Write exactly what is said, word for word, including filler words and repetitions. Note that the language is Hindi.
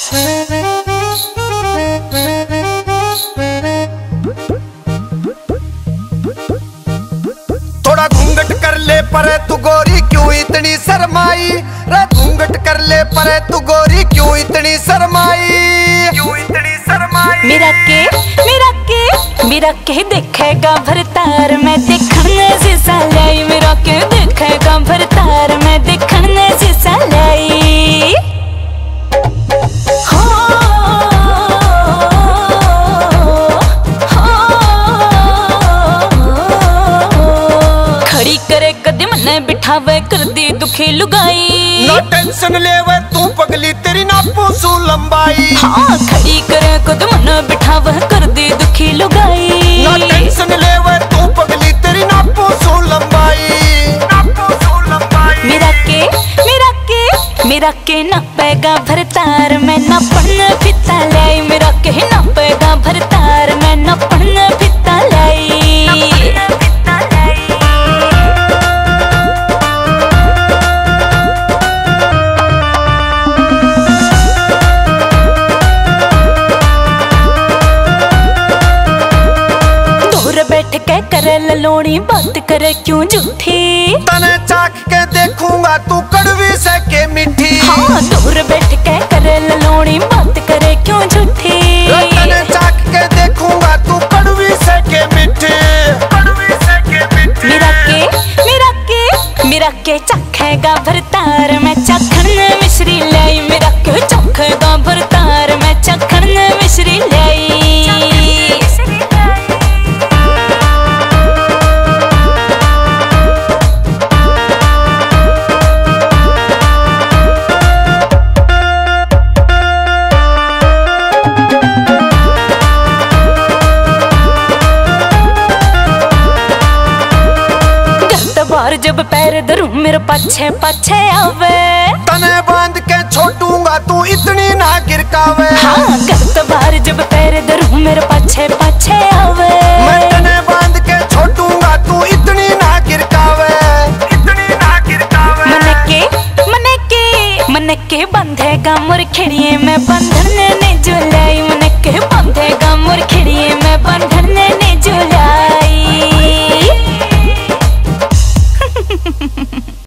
थोड़ा घूंघट कर ले पर तू गोरी क्यों इतनी शर्माई, रे घूंघट कर ले पर तू गोरी क्यों इतनी शर्माई, क्यों इतनी शर्माई। मेरा के मेरा के मेरा के देखेगा भरतार मैं देखने से सालाई, मेरा के देखेगा भरतार मैं देखने से सालाई। खड़ी करे कदम न बिठावे कर दी दुखी लुगाई, ना टेंशन लेवे तू पगली तेरी ना पूछू लंबाई। हाँ खड़ी करे कदम न बिठावे कर दी दुखी लुगाई, ना टेंशन लेवे तू पगली तेरी ना पूछू लंबाई, ना पूछू लंबाई। मेरा के मेरा के मेरा के ना पैगा भरतार मैं ना पढ़ने फिता लाई, मेरा के ना पैगा भरतार मैं ना पढ़ने फिता लाई। बैठ के करे ललोड़ी बात करे क्यों झूठी, तने चाख के देखूंगा तू कड़वी से के मीठी। हाँ दूर बैठ के करे ललोड़ी बात करे क्यों झूठी, तने चाख के देखूंगा तू कड़वी से के मीठी, कड़वी से के मीठी। मेरा के मेरा के मेरा के चखेगा भरतार मैं चखन मिश्री लाई, मेरा के चखेगा भरतार मैं चखन मिश्री लाई। बार जब पैर धरूं मेरे पछे पछे आवे, तने बांध के छोटूंगा तू इतनी ना गिरकावे। हाँ गलत बार जब पैर धरूं मेरे पछे पछे आवे, मैं तने बांध के छोटूंगा तू इतनी ना गिरकावे, इतनी ना गिरकावे। मन के मन के मन के बंधेगा मोर खिड़िए में बंधन ने जुलाई, मन के बंधेगा